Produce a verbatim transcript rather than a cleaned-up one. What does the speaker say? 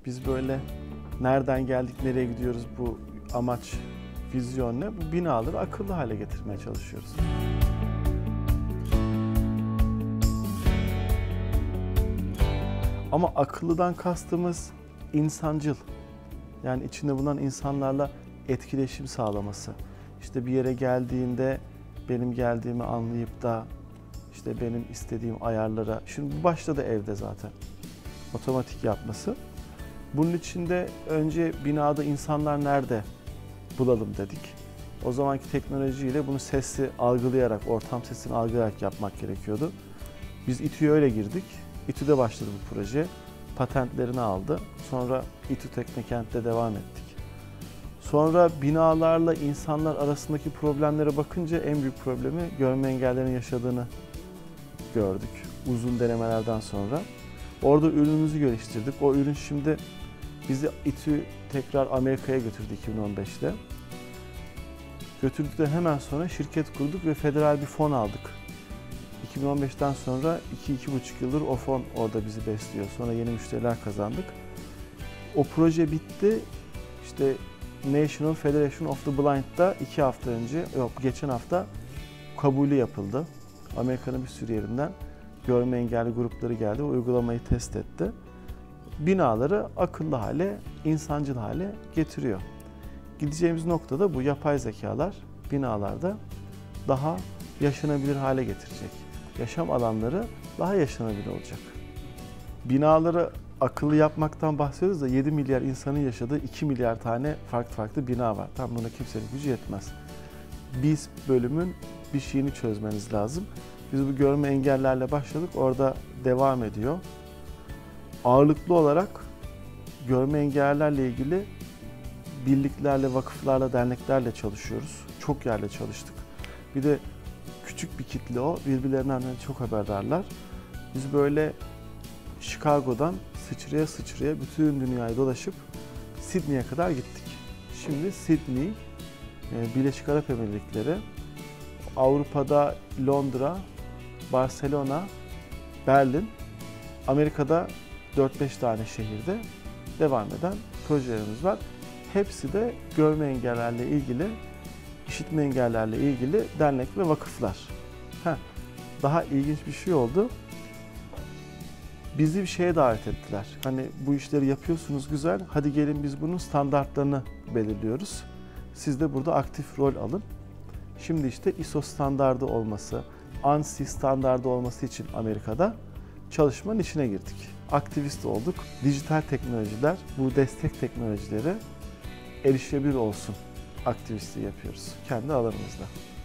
Biz böyle nereden geldik, nereye gidiyoruz, bu amaç, vizyon ne? Bu binaları akıllı hale getirmeye çalışıyoruz. Ama akıllıdan kastımız insancıl. Yani içinde bulunan insanlarla etkileşim sağlaması. İşte bir yere geldiğinde benim geldiğimi anlayıp da işte benim istediğim ayarlara, şimdi bu başladı evde zaten, otomatik yapması. Bunun için de önce binada insanlar nerede bulalım dedik. O zamanki teknolojiyle bunu sesli algılayarak, ortam sesini algılayarak yapmak gerekiyordu. Biz İTÜ'ye öyle girdik. İTÜ'de başladı bu proje. Patentlerini aldı. Sonra İTÜ Teknokent'te devam ettik. Sonra binalarla insanlar arasındaki problemlere bakınca en büyük problemi görme engellerinin yaşadığını gördük. Uzun denemelerden sonra. Orada ürünümüzü geliştirdik. O ürün şimdi bizi İTÜ tekrar Amerika'ya götürdü iki bin on beşte. Götürdükten hemen sonra şirket kurduk ve federal bir fon aldık. iki bin on beşten sonra iki iki buçuk yıldır o fon orada bizi besliyor. Sonra yeni müşteriler kazandık. O proje bitti. İşte National Federation of the Blind'da iki hafta önce, yok geçen hafta kabulü yapıldı. Amerika'nın bir sürü yerinden görme engelli grupları geldi, uygulamayı test etti. Binaları akıllı hale, insancıl hale getiriyor. Gideceğimiz nokta da bu. Yapay zekalar binalarda daha yaşanabilir hale getirecek. Yaşam alanları daha yaşanabilir olacak. Binaları akıllı yapmaktan bahsediyoruz da yedi milyar insanın yaşadığı iki milyar tane farklı farklı bina var. Tam buna kimsenin gücü yetmez. Biz bölümün bir şeyini çözmeniz lazım. Biz bu görme engellerle başladık, orada devam ediyor. Ağırlıklı olarak görme engellerle ilgili birliklerle, vakıflarla, derneklerle çalışıyoruz. Çok yerle çalıştık. Bir de küçük bir kitle o, birbirlerinden çok haberdarlar. Biz böyle Chicago'dan sıçraya sıçraya bütün dünyayı dolaşıp Sydney'e kadar gittik. Şimdi Sydney, Birleşik Arap Emirlikleri, Avrupa'da Londra, Barcelona, Berlin, Amerika'da dört beş tane şehirde devam eden projelerimiz var. Hepsi de görme engellerle ilgili, işitme engellerle ilgili dernek ve vakıflar. Heh, daha ilginç bir şey oldu. Bizi bir şeye davet ettiler. Hani bu işleri yapıyorsunuz güzel, hadi gelin biz bunun standartlarını belirliyoruz. Siz de burada aktif rol alın. Şimdi işte I S O standardı olması, ANSI standardı olması için Amerika'da çalışmanın içine girdik. Aktivist olduk. Dijital teknolojiler, bu destek teknolojileri erişilebilir olsun aktivistliği yapıyoruz kendi alanımızda.